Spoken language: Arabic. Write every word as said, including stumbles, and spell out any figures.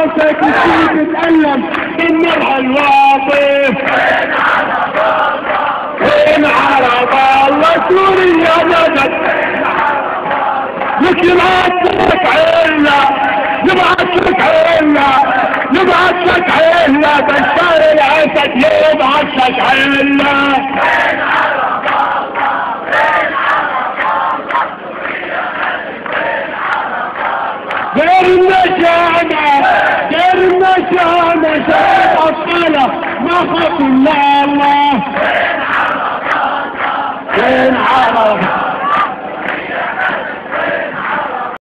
راسك وتشوف تتألم بالنبع الواقف. وين عرب الله سوريا نجت نبعث لك عيلة نبعث لك عيلة نبعث لك عيلة بشار العسد يبعث لك عيلة. غير النشانة غير النشانة شايف أطفالة ما خاف إلا الله. وين عرب